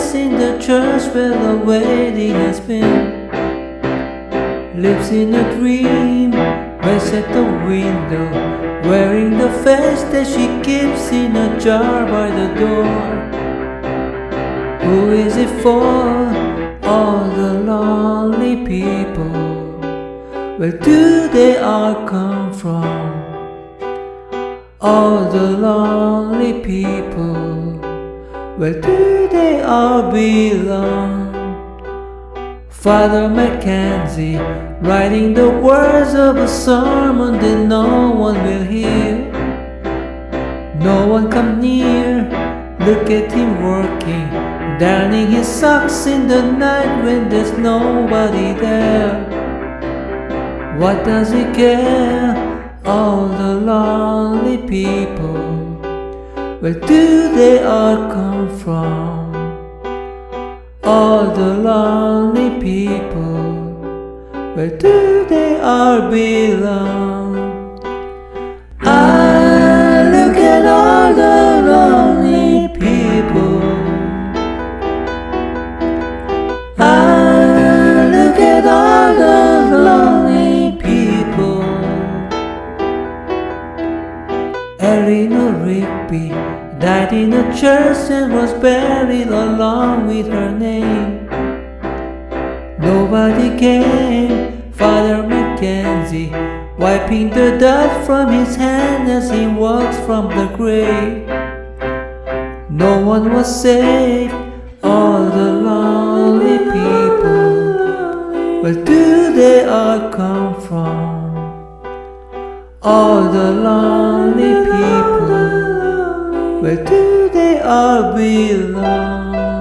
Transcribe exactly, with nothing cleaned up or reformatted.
lies in the church where the wedding has been. Lives in a dream, rests at the window, wearing the face that she keeps in a jar by the door. Who is it for? All the lonely people. Where do they all come from? All the lonely people. Where do they all belong? Father Mackenzie, writing the words of a sermon that no one will hear. No one come near, look at him working, darning his socks in the night when there's nobody there. What does he care? All the lonely people. Where do they all come from? All the lonely people. Where do they all belong? Ah, look at all the lonely people. Ah, look at all the lonely people. Eleanor Rigby died in a church and was buried along with her name. Nobody came, Father Mackenzie, wiping the dust from his hand as he walks from the grave. No one was saved, all the lonely people. Where do they all come from? All the lonely people. Where do they all belong?